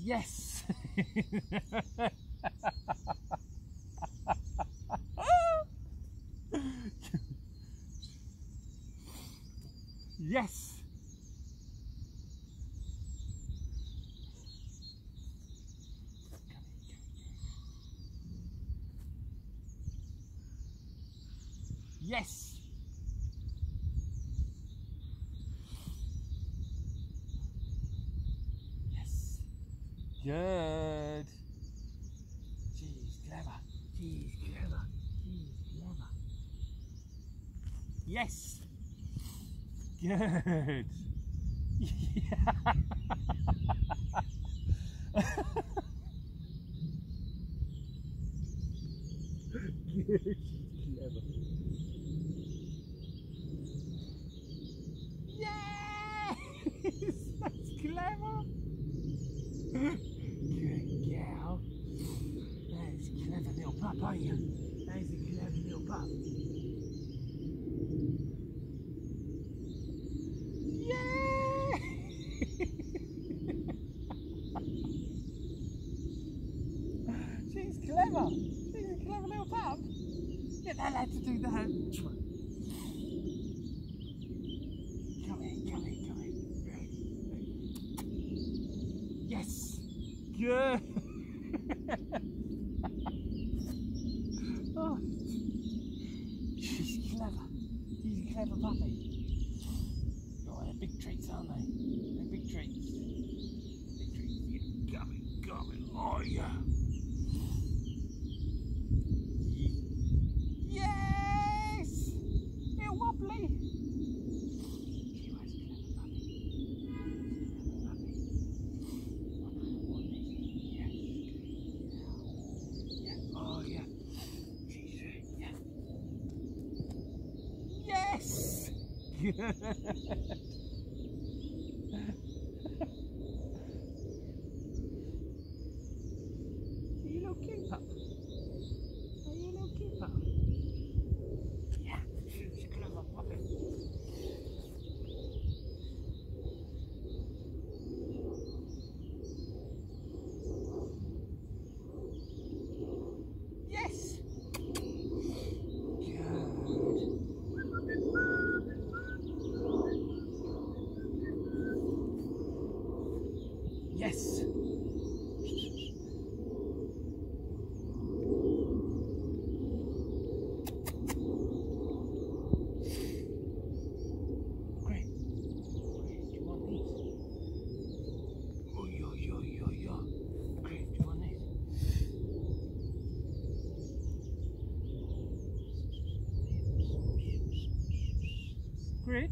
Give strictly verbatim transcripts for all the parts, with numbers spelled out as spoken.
Yes. Yes. Yes. Yes. Good. She's clever. She's clever. She's clever. Yes. Good. Yeah. Good. She's clever. Yes. That's clever. Good girl. That's a clever little pup, aren't you? That's a clever little pup. Yeah! She's clever. She's a clever little pup. Get that lad to do that. Come here, come here, come here. Yes. Good. Oh, she's clever. She's a clever puppy. Oh, they're big treats, aren't they? They're big treats. Big treats. Yeah, come in, come in. Oh, yeah. Yes! They're wobbly. She was a clever puppy. Clever puppy. Yes. Yeah. Oh, yeah. Yes! Good! Are you a little cute pup? Are you a little cute pup? Yeah, she's a clever puppy. Yes! Yes. Great. Great. Do you want these? Oh, yo, yo, yo, yo. Great. Do you want these? Great.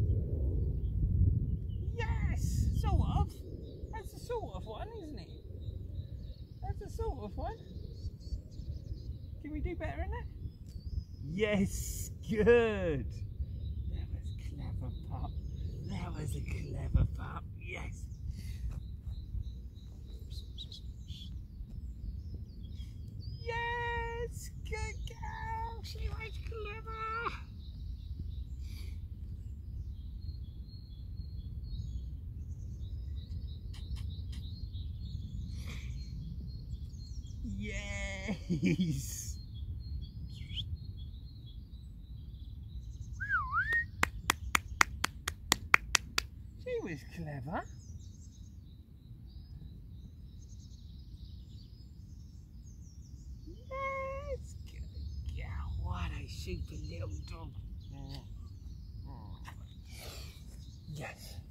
Yes. Sort of. That's a sort of one, isn't it? That's a sort of one. Can we do better than that? Yes, good. That was clever, pup. That was a clever pup. Yes. Yes, good girl. She was clever. Yes. She was clever. Yes, good girl. What a super little dog. Yes.